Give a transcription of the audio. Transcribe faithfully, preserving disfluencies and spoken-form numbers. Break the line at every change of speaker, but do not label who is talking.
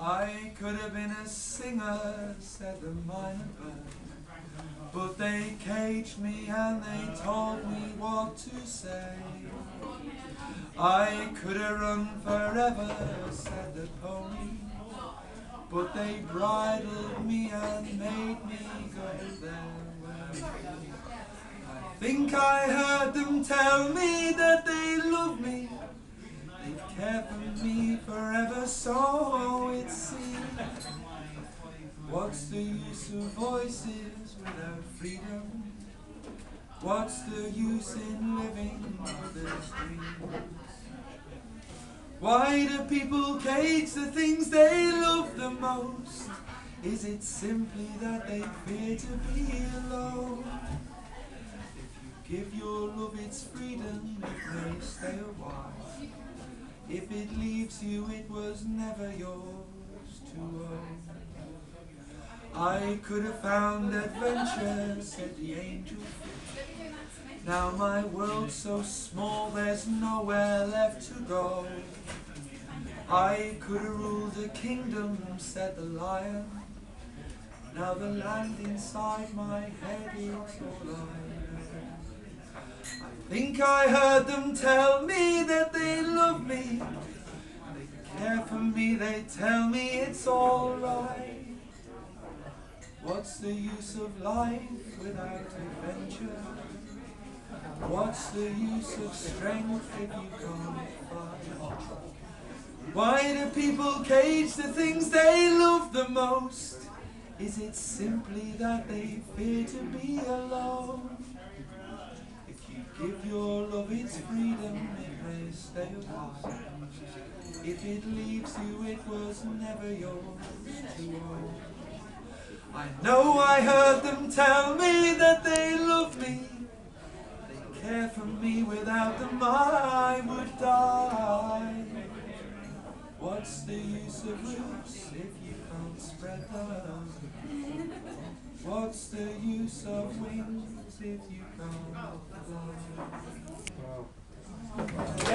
I could have been a singer, said the minor bird, but they caged me and they told me what to say. I could have run forever, said the pony, but they bridled me and made me go their way. I think I heard them tell me that they love me, they'd care for me forever, so it seems. What's the use of voices without freedom? What's the use in living with this dream? Why do people cage the things they love the most? Is it simply that they fear to be alone? If you give your love its freedom, it may stay a while. If it leaves you, it was never yours to own. I could have found adventure, said the angel. Now my world's so small, there's nowhere left to go. I could have ruled a kingdom, said the lion. Now the land inside my head is all I know. I think I heard them tell me that they love me, they care for me, they tell me it's all right. What's the use of life without adventure? What's the use of strength if you can't fight? Why do people cage the things they love the most? Is it simply that they fear to be alone? If you give your love its freedom, it may stay a while. If it leaves you, it was never yours to own. I know I heard them tell me that they love me, they care for me, without them I would die. What's the use of roots if you can't spread them? What's the use of wings if you can't fly?